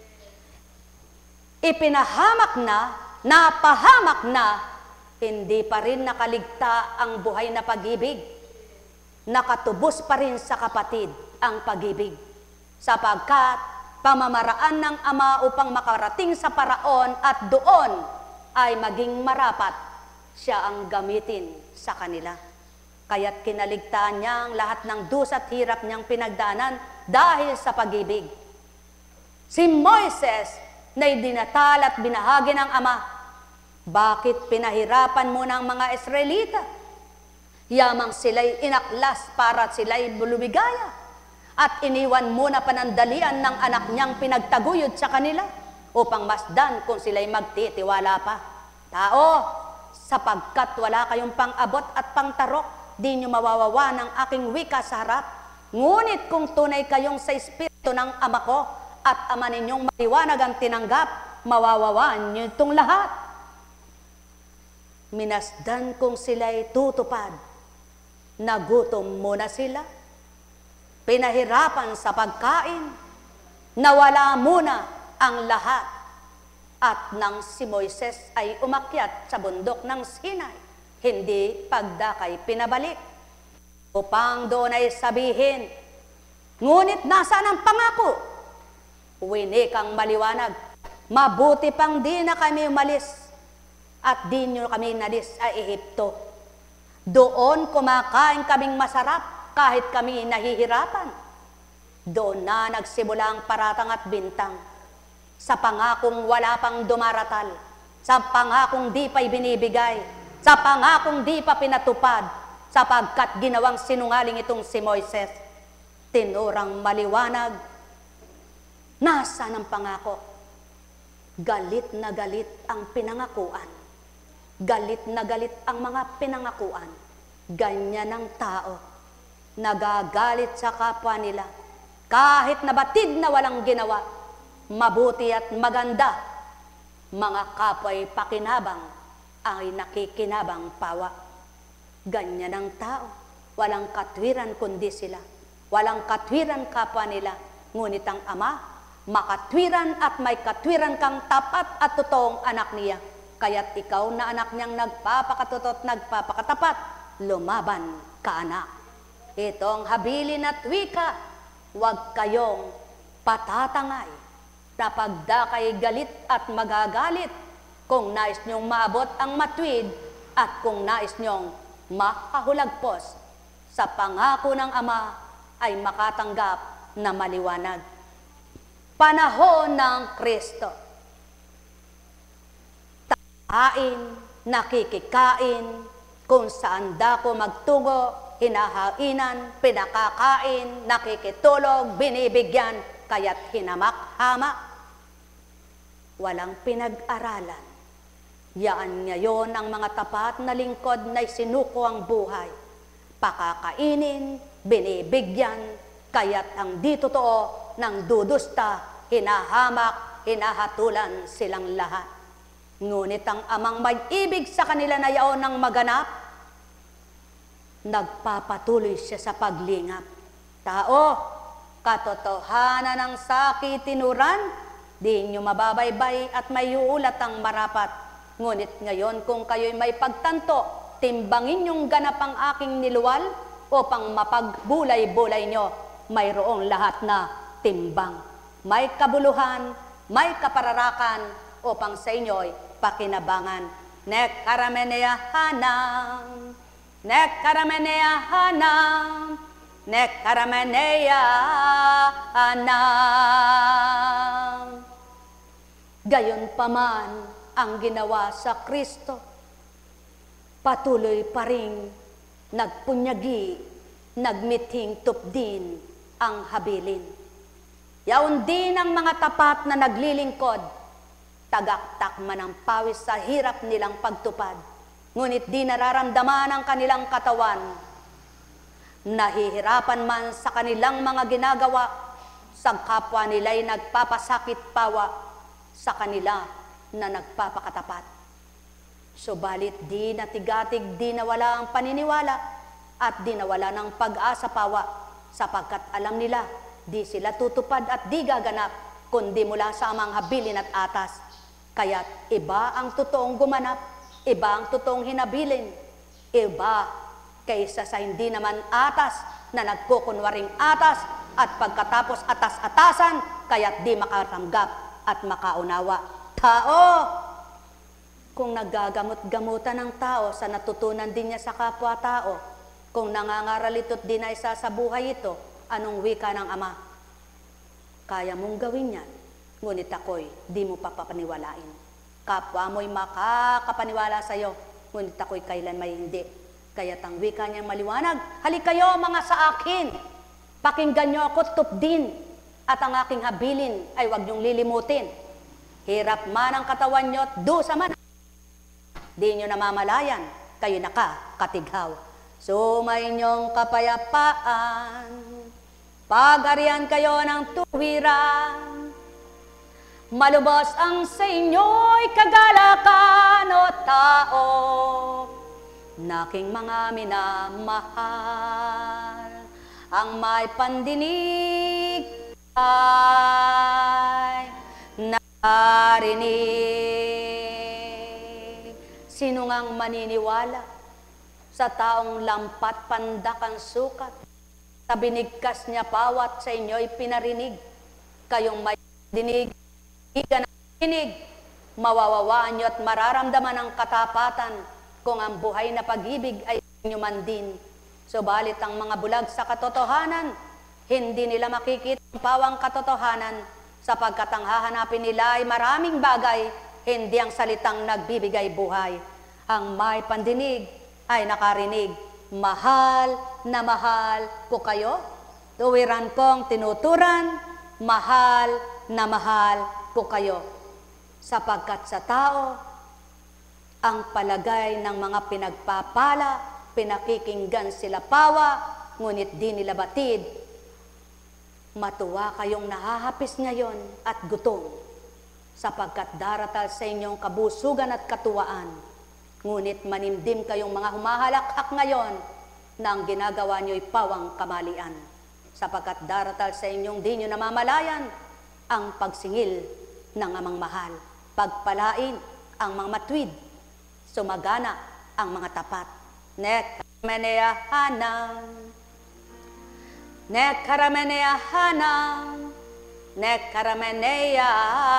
Ipinahamak na, napahamak na, hindi pa rin nakaligta ang buhay na pag-ibig. Nakatubos pa rin sa kapatid ang pag-ibig. Sapagkat pamamaraan ng Ama upang makarating sa paraon at doon ay maging marapat, siya ang gamitin sa kanila. Kaya't kinaligtaan niya ang lahat ng dusa at hirap niyang pinagdaanan dahil sa pag-ibig. Si Moises na dinatal at binahagi ng Ama, bakit pinahirapan mo ng mga Israelita? Yamang sila'y inaklas para sila'y bulubigaya at iniwan muna panandalian ng anak niyang pinagtaguyod sa kanila upang masdan kung sila'y magtitiwala pa. Tao, sapagkat wala kayong pang-abot at pang-tarok, di nyo mawawawa ng aking wika sa harap. Ngunit kung tunay kayong sa espiritu ng Ama ko at Ama ninyong maliwanag ang tinanggap, mawawawaan nyo itong lahat. Minasdan kung sila'y tutupad, nagutom muna sila, pinahirapan sa pagkain, nawala muna ang lahat, at nang si Moises ay umakyat sa bundok ng Sinai, hindi pagdakay pinabalik, upang doon ay sabihin, ngunit nasaan ang pangako? Winikang maliwanag, mabuti pang di na kami umalis, at di nyo kami nalis sa Ehipto. Doon kumakain kaming masarap kahit kami nahihirapan. Doon na nagsimula ang paratang at bintang. Sa pangakong wala pang dumaratal, sa pangakong di pa ibinibigay, sa pangakong di pa pinatupad, sapagkat ginawang sinungaling itong si Moises. Tinurang maliwanag, nasaan ang pangako? Galit na galit ang pinangakuan. Galit na galit ang mga pinangakuan. Ganyan ang tao. Nagagalit sa kapwa nila. Kahit nabatid na walang ginawa, mabuti at maganda, mga kapwa'y pakinabang ay nakikinabang pawa. Ganyan ang tao. Walang katwiran kundi sila. Walang katwiran kapwa nila. Ngunit ang Ama, makatwiran at may katwiran kang tapat at totoong anak niya. Kaya't ikaw na anak niyang nagpapakatutot, nagpapakatapat, lumaban ka anak. Itong habilin at wika, huwag kayong patatangay na pagdakay galit at magagalit kung nais niyong maabot ang matwid at kung nais niyong makahulagpos sa pangako ng Ama ay makatanggap na maliwanag. Panahon ng Kristo. Kain, nakikikain, kung saan dako magtungo, hinahainan, pinakakain, nakikitulog, binibigyan, kaya't hinamak-hamak. Walang pinag-aralan. Yaan ngayon ang mga tapat na lingkod na isinuko ang buhay. Pakakainin, binibigyan, kaya't ang di totoo ng dudusta, hinahamak, hinahatulan silang lahat. Ngunit ang amang may ibig sa kanila na yaon ng maganap, nagpapatuloy siya sa paglingap. Tao, katotohanan ng sakit tinuran, di nyo mababaybay at may uulat ang marapat. Ngunit ngayon kung kayo'y may pagtanto, timbangin yung ganap ang aking niluwal upang mapagbulay-bulay nyo, mayroong lahat na timbang. May kabuluhan, may kapararakan upang sa inyo'y pakinabangan. Nek karamenea hanam, nek karamenea hanam, nek karamenea hanam. Gayon paman ang ginawa sa Kristo, patuloy pa rin nagpunyagi, nagmithing tupdin ang habilin. Yaon din ang mga tapat na naglilingkod, tagaktak man ang pawis sa hirap nilang pagtupad, ngunit di nararamdaman ang kanilang katawan. Nahihirapan man sa kanilang mga ginagawa, sa kapwa nila'y nagpapasakit pawa, sa kanila na nagpapakatapat. Subalit di natigatig, di nawala ang paniniwala, at di nawala ng pag-asa pawa, sapagkat alam nila, di sila tutupad at di gaganap, kundi mula sa amang habilin at atas. Kaya't iba ang totoong gumanap, iba ang totoong hinabilin, iba kaysa sa hindi naman atas na nagkukunwaring atas at pagkatapos atas-atasan, kaya't di makatanggap at makaunawa. Tao, kung nagagamot-gamutan ng tao sa natutunan din niya sa kapwa-tao, kung nangangaralitot din na isa sa buhay ito, anong wika ng Ama? Kaya mong gawin yan, ngunit ako'y di mo papapaniwalain. Kapwa mo'y makakapaniwala sa'yo, ngunit ako'y kailan may hindi. Kaya't ang wika niyang maliwanag, halik kayo mga sa akin, pakinggan niyo ako tupdin, at ang aking habilin ay huwag niyong lilimutin. Hirap man ang katawan niyo, dusa man. Di niyo namamalayan, kayo nakakatighaw. Sumayinyong kapayapaan, pag-arian kayo ng tuwiran, malubos ang sa inyo'y kagalakan o tao, naking mga minamahal, ang may pandinig ay narinig. Sino ngang maniniwala sa taong lampat pandak ang sukat, sa binigkas niya pawat sa inyo'y pinarinig, kayong may dinig, igan ang dinig, mawawawaan niyo at mararamdaman ang katapatan kung ang buhay na pag-ibig ay inyo man din. Subalit ang mga bulag sa katotohanan, hindi nila makikita ang pawang katotohanan, sapagkat ang hahanapin nila ay maraming bagay, hindi ang salitang nagbibigay buhay. Ang may pandinig ay nakarinig, mahal na mahal ko kayo, tuwiran kong tinuturan, mahal na mahal ko kayo. Sapagkat sa tao, ang palagay ng mga pinagpapala, pinakikinggan sila pawa, ngunit di nila batid. Matuwa kayong nahahapis ngayon at gutom, sapagkat daratal sa inyong kabusugan at katuwaan. Ngunit manimdim kayong mga humahalakhak ngayon na ang ginagawa nyo'y pawang kamalian, sapagkat daratal sa inyong di nyo namamalayan ang pagsingil ng amang mahal. Pagpalain ang mga matwid, sumagana ang mga tapat. Nek karamenea hanam, nek karamenea hanam, nek karamenea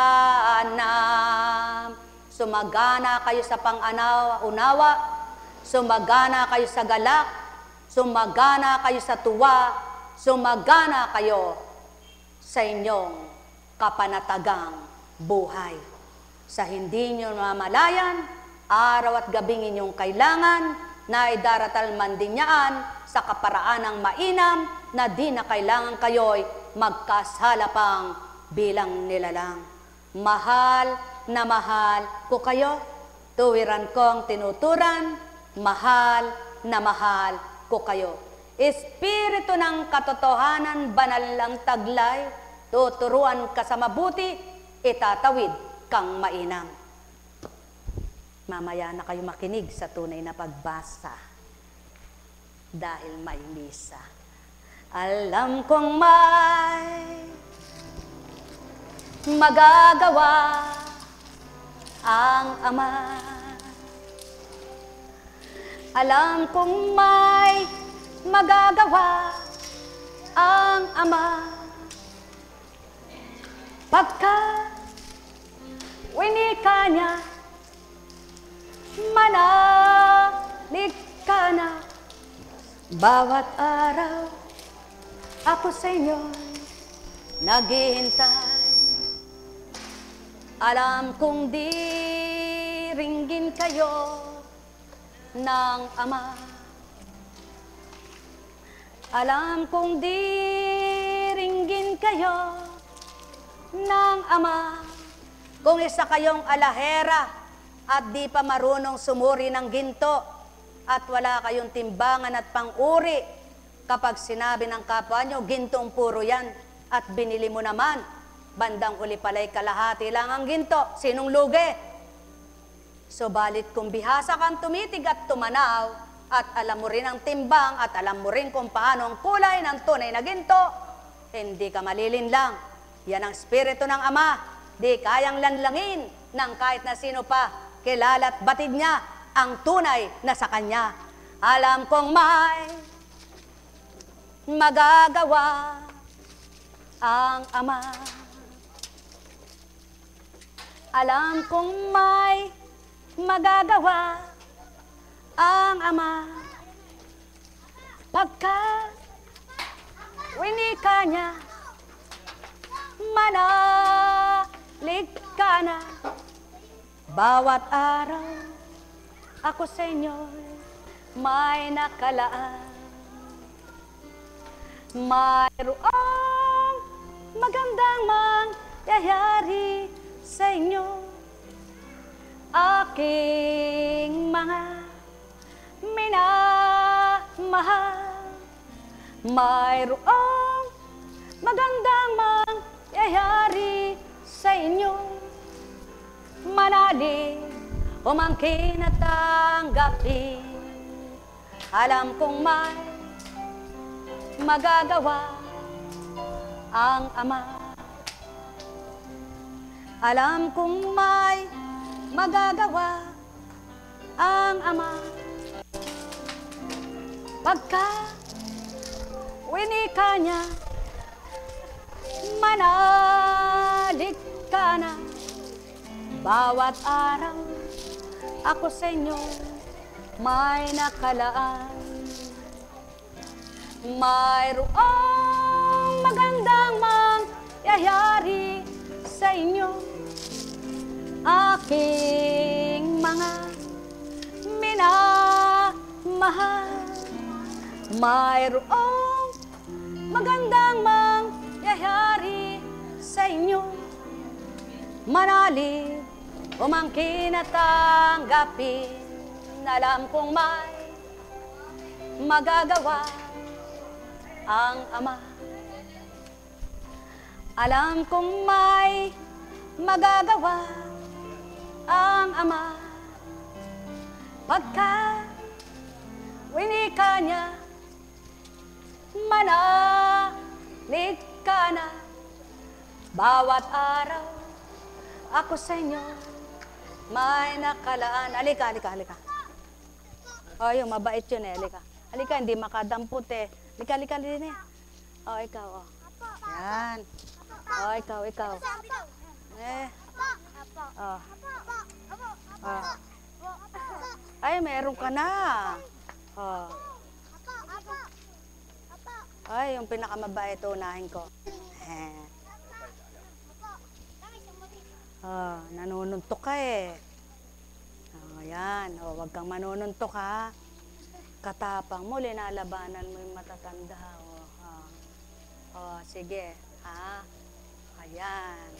hanam. Sumagana kayo sa pang-unawa, sumagana kayo sa galak, sumagana kayo sa tuwa, sumagana kayo sa inyong kapanatagang buhay. Sa hindi nyo namamalayan, araw at gabing inyong kailangan, na idaratal man din niyaan sa kaparaan ng mainam na di na kailangan kayo'y magkasala pang bilang nilalang. Mahal na mahal ko kayo, tuwiran kong tinuturan, mahal na mahal ko kayo. Espiritu ng katotohanan, banal ang taglay, tuturuan ka sa mabuti, itatawid kang mainam. Mamaya na kayo makinig sa tunay na pagbasa dahil may misa. Alam kong may magagawa ang Ama. Alam kong may magagawa ang Ama. Pagka winika niya, manalig ka na. Bawat araw ako sa inyo naghihintay. Alam kong diringgin kayo ng Ama. Alam kong diringgin kayo ng Ama. Kung isa kayong alahera at di pa marunong sumuri ng ginto at wala kayong timbangan at pang-uri, kapag sinabi ng kapwa nyo, gintong puro yan, at binili mo naman, bandang uli pala'y kalahati lang ang ginto, sinong lugi? Subalit kung bihasa kang tumitig at tumanaw, at alam mo rin ang timbang, at alam mo rin kung paano ang kulay ng tunay na ginto, hindi ka malilinlang. Yan ang Espiritu ng Ama, di kayang lanlangin ng kahit na sino pa, kilala at batid niya ang tunay na sa Kanya. Alam kong may magagawa ang Ama. Alam kong may magagawa ang Ama. Pagka winika niya, manalig ka na. Bawat araw ako sa inyo may nakalaan. Mayroong magandang mangyayari sa inyo, aking mga minamahal. Mayroong magandang mangyayari sa inyo, manalig, umangkin at tanggapin. Alam kong may magagawa ang Ama. Alam kong may magagawa ang Ama. Pagka winika niya, manalig ka na. Bawat araw ako sa inyo may nakalaan. Mayroong magandang mangyayari sa inyo, aking mga minamahal. Mayroong magandang mangyayari sa inyo, manalig, umangkin at tanggapin. Alam kong may magagawa ang Ama. Alam kong may magagawa ang Ama. Pagka winika niya, manalig ka na. Bawat araw ako sa inyo may nakalaan. Halika, halika, halika. O, yung mabait yun eh. Halika. Halika, hindi makadampot eh. Halika, halika din eh. O, ikaw, o. Yan. O, ikaw, ikaw. Eh. O. O. Ay, meron ka na. O. Ay, yung pinakamabait, unahin ko. Eh. Oh, nanununtok ka eh. Oh, yan. Oh, wag kang manununtok ha. Katapang mo, linalabanan mo yung matatanda. Sige. Ayan.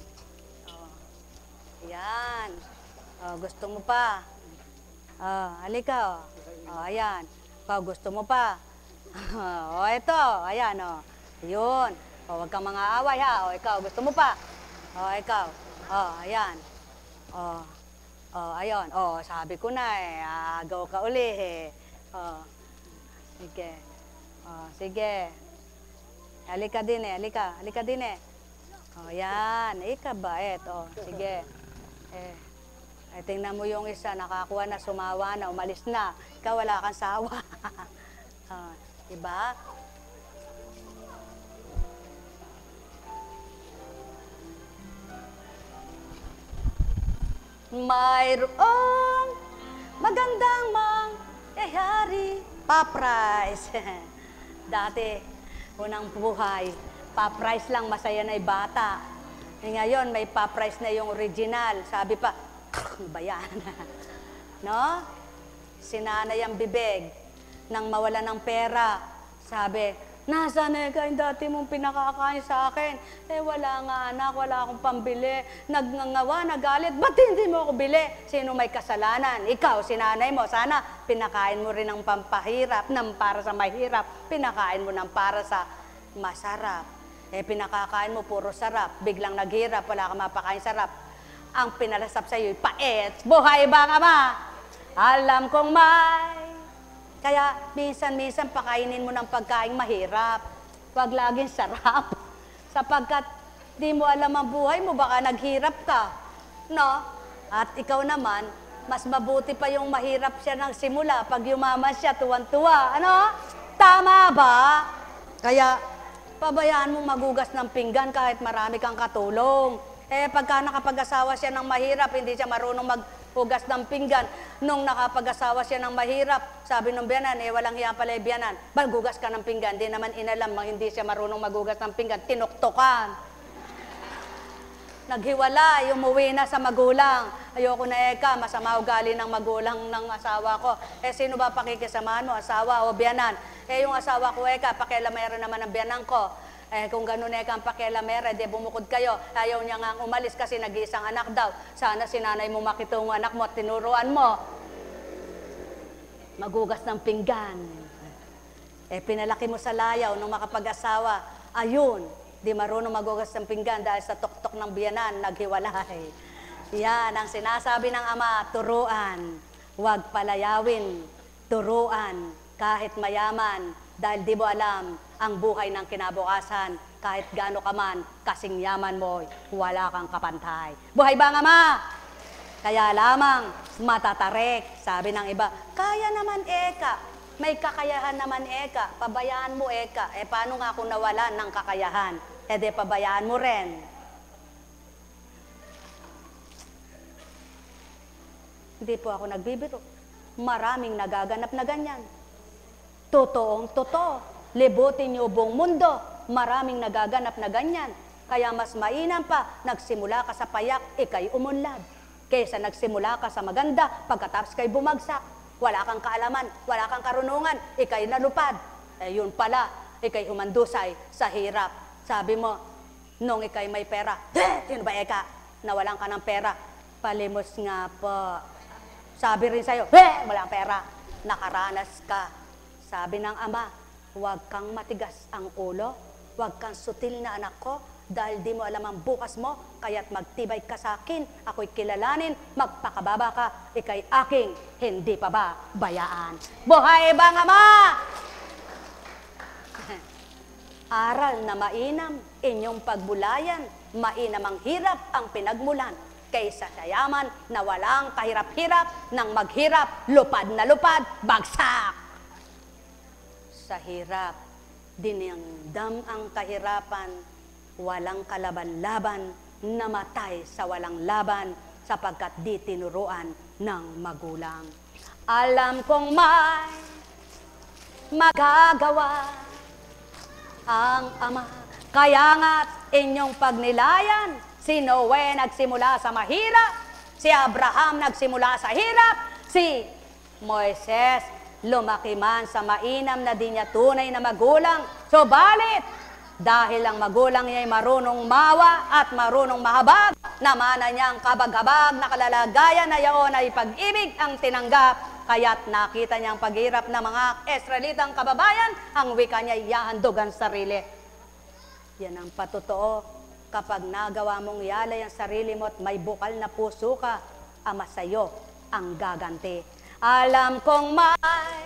Ayan. Gusto mo pa? Halika. Ayan. Gusto mo pa? Ito. Ayan, Yun. Huwag kang mga away, ha? Ikaw, gusto mo pa? Ikaw. Ayan. Ayun. Sabi ko na agaw ka uli, Sige. Sige. Halika din, halika. Halika din, yan. Ikabait, sige. Tingnan mo yung isa, nakakuha na, sumawa na, umalis na. Ikaw, wala kang sawa. Diba? Mayroong magandang mangyayari. Pa-prize. Dati, unang buhay, pa-prize lang, masaya na yung bata. Ngayon, may pa-prize na yung original. Sabi pa, ano ba yan? No? Sinanay ang bibig nang mawala ng pera. Sabi, nasaan yung dati mong pinakakain sa akin? Wala nga anak, wala akong pambili. Nagngangawa, nagalit, ba't hindi mo ako bili? Sino may kasalanan? Ikaw, sinanay mo. Sana pinakain mo rin ng pampahirap, ng para sa mahirap. Pinakain mo ng para sa masarap. Pinakakain mo puro sarap. Biglang naghirap, wala kang mapakain sarap. Ang pinalasap sa iyo'y pait. Buhay ba ka ba? Alam kong may. Kaya minsan-minsan pakainin mo ng pagkain mahirap. Huwag laging sarap. Sapagkat di mo alam ang buhay mo, baka naghirap ka. No? At ikaw naman, mas mabuti pa yung mahirap siya ng simula. Pag yumaman siya, tuwan-tuwa. Ano? Tama ba? Kaya pabayaan mong magugas ng pinggan kahit marami kang katulong. Pagka nakapag-asawa siya ng mahirap, hindi siya marunong maghugas ng pinggan. Nung nakapag-asawa siya ng mahirap, sabi ng biyanan, walang hiya pala yung biyanan. Gugas ka ng pinggan, di naman inalam, hindi siya marunong maghugas ng pinggan, tinuktukan. Naghiwalay, umuwi na sa magulang. Ayoko na masama ugali ng magulang ng asawa ko. Sino ba pakikisamahan mo, asawa o biyanan? Yung asawa ko, pakialamera naman ang biyanan ko. Kung gano'n ang pakialamera, bumukod kayo. Ayaw niya nga umalis kasi nag-iisang anak daw. Sana sinanay mo makitong anak mo at tinuruan mo. Magugas ng pinggan. Pinalaki mo sa layaw nung makapag-asawa. Ayun, di marunong magugas ng pinggan dahil sa tuktok ng biyanan, naghiwalay. Yan ang sinasabi ng Ama, turuan. Huwag palayawin, turuan. Kahit mayaman, dahil di mo alam ang buhay ng kinabukasan, kahit gaano ka man, kasing yaman mo, wala kang kapantay. Buhay ba nga, Ma? Kaya lamang, matatarik. Sabi ng iba, kaya naman, may kakayahan naman, pabayaan mo, paano nga kung nawalan ng kakayahan? Pabayaan mo rin. Hindi po ako nagbibiro. Maraming nagaganap na ganyan. Totoong totoo. Libutin niyo buong mundo. Maraming nagaganap na ganyan. Kaya mas mainam pa, nagsimula ka sa payak, ikay umunlad. Kaysa nagsimula ka sa maganda, pagkatapos kay bumagsak. Wala kang kaalaman, wala kang karunungan, ikay nalupad. Yun pala, ikay humandusay sa hirap. Sabi mo, nung ikay may pera, yun ba nawalan ka ng pera? Palimos nga po. Sabi rin sa'yo, walang pera. Nakaranas ka. Sabi ng Ama, huwag kang matigas ang ulo, huwag kang sutil na anak ko, dahil di mo alam ang bukas mo, kaya't magtibay ka sa akin, ako'y kilalanin, magpakababa ka, ikay aking, hindi pa ba bayaan? Buhay bang Ama? Aral na mainam, inyong pagbulayan, mainam ang hirap ang pinagmulan, kaysa sa yaman na walang kahirap-hirap, nang maghirap, lupad na lupad, bagsak! Sa hirap, dinindam ang kahirapan, walang kalaban-laban, namatay sa walang laban, sapagkat di tinuruan ng magulang. Alam kong may magagawa ang Ama, kaya nga't inyong pagnilayan, si Noe nagsimula sa mahirap, si Abraham nagsimula sa hirap, si Moises lumaki man sa mainam na di niya tunay na magulang. Subalit, dahil ang magulang niya ay marunong mawa at marunong mahabag, namana niya ang kabag-habag na kalalagayan na yaon ay pag-ibig ang tinanggap, kaya't nakita niya ang paghirap ng mga Israelitang kababayan, ang wika niya ay ihahandog ang sarili. Yan ang patotoo. Kapag nagawa mong yalay ang sarili mo at may bukal na puso ka, Ama sa'yo ang gaganti. Alam kong may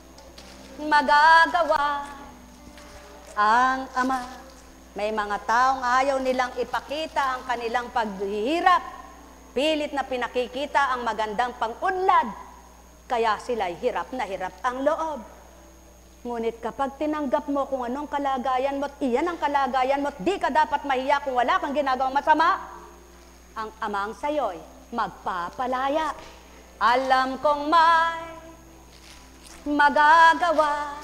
magagawa ang Ama. May mga taong ayaw nilang ipakita ang kanilang paghihirap. Pilit na pinakikita ang magandang pang-unlad. Kaya sila'y hirap na hirap ang loob. Ngunit kapag tinanggap mo kung anong kalagayan mo at iyan ang kalagayan mo at di ka dapat mahiya kung wala kang ginagawang masama, ang Amang sa'yo'y magpapalaya. Alam kong may magagawa.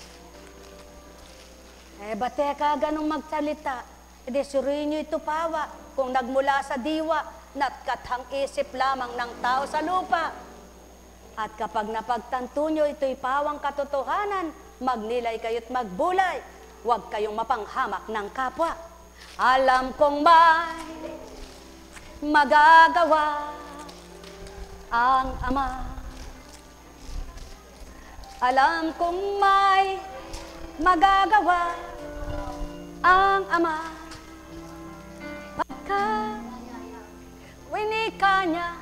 Ba't teka ganong magsalita? Di suriin nyo ito pawa kung nagmula sa diwa na't kathang isip lamang ng tao sa lupa. At kapag napagtanto nyo ito'y pawang katotohanan, magnilay kayo't magbulay, huwag kayong mapanghamak ng kapwa. Alam kong may magagawa ang Ama. Alam kong may magagawa ang Ama. Pagka winika niya,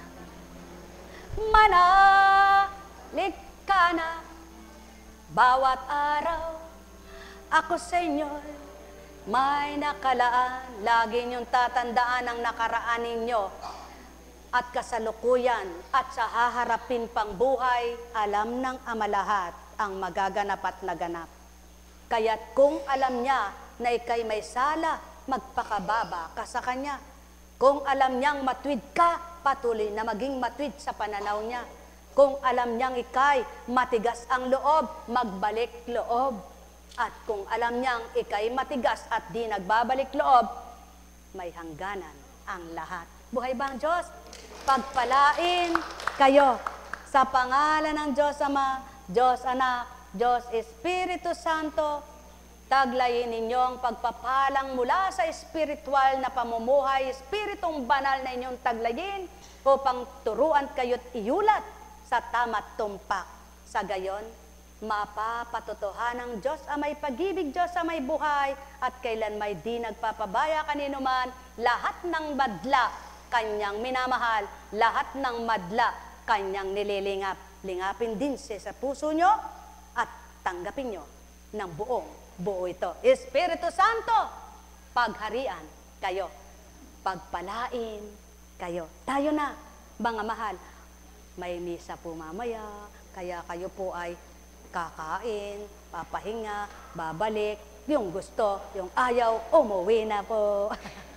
manalik ka na. Bawat araw, ako sa inyo'y may nakalaan. Lagi niyong tatandaan ang nakaraan ninyo at kasalukuyan at sa haharapin pang buhay, alam ng Ama lahat ang magaganap at naganap. Kaya't kung alam niya na ikay may sala, magpakababa ka sa Kanya. Kung alam niyang matwid ka, patuloy na maging matwid sa pananaw niya. Kung alam niyang ikay matigas ang loob, magbalik loob. At kung alam niyang ikay matigas at di nagbabalik loob, may hangganan ang lahat. Buhay ba ang Diyos? Pagpalain kayo sa pangalan ng Diyos Ama, Diyos Anak, Diyos Espiritu Santo. Taglayin ninyo ang pagpapalang mula sa espiritual na pamumuhay, espiritong banal na inyong taglayin upang turuan kayo't iulat sa tama't tumpak. Sa gayon, mapapatotohan ng Diyos Amay pag-ibig, Diyos Amay buhay, at kailan may di nagpapabaya kanino man, lahat ng madla, Kanyang minamahal, lahat ng madla, Kanyang nililingap. Lingapin din siya sa puso nyo at tanggapin nyo ng buo ito. Espiritu Santo, pagharian kayo, pagpalain kayo. Tayo na, mga mahal. May misa po mamaya, kaya kayo po ay kakain, papahinga, babalik. Yung gusto, yung ayaw, umuwi na po.